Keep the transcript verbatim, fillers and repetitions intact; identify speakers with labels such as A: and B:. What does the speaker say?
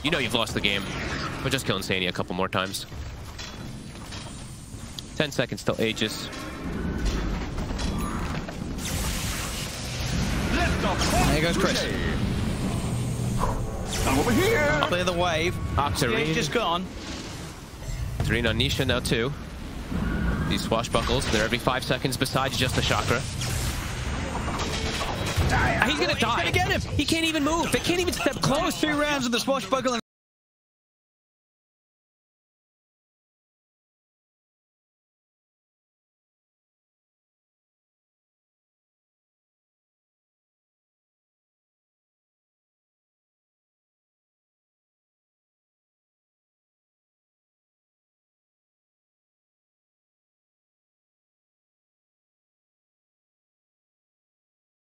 A: You know you've lost the game. But just kill Insania a couple more times. Ten seconds till Aegis.
B: There goes Chris.
C: I'm over here.
B: Clear the wave.
A: Octarine.
B: Just gone.
A: Octarine on Nisha now too. These swashbuckles, they're every five seconds besides just the chakra.
B: Die.
A: He's gonna die.
B: He's gonna get him.
A: He can't even move. They can't even step close.
B: Two rounds of the swashbuckle and